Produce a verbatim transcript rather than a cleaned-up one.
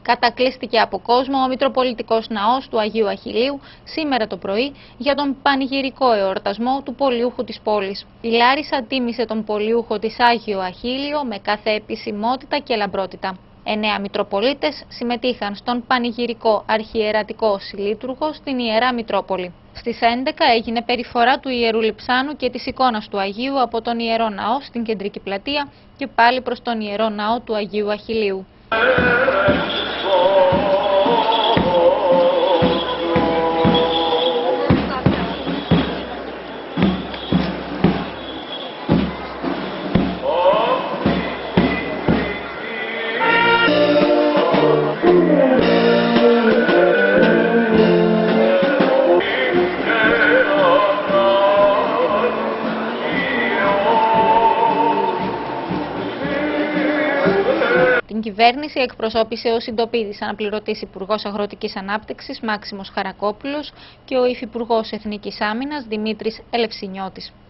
Κατακλείστηκε από κόσμο ο Μητροπολιτικός Ναός του Αγίου Αχιλλείου σήμερα το πρωί για τον πανηγυρικό εορτασμό του πολιούχου της πόλης. Η Λάρισα τίμησε τον πολιούχο της Άγιο Αχίλλειο με κάθε επισημότητα και λαμπρότητα. Εννέα Μητροπολίτες συμμετείχαν στον πανηγυρικό αρχιερατικό συλλήτουργο στην Ιερά Μητρόπολη. Στις έντεκα έγινε περιφορά του Ιερού Λειψάνου και της εικόνας του Αγίου από τον Ιερό Ναό στην Κεντρική Πλατεία και πάλι προς τον Ιερό Ναό του Αγίου Αχιλλείου. Την κυβέρνηση εκπροσώπησε ο συντοπίδης αναπληρωτής Υπουργός Αγροτικής Ανάπτυξης Μάξιμος Χαρακόπουλος και ο Υφυπουργός Εθνικής Άμυνας Δημήτρης Ελευσινιώτης.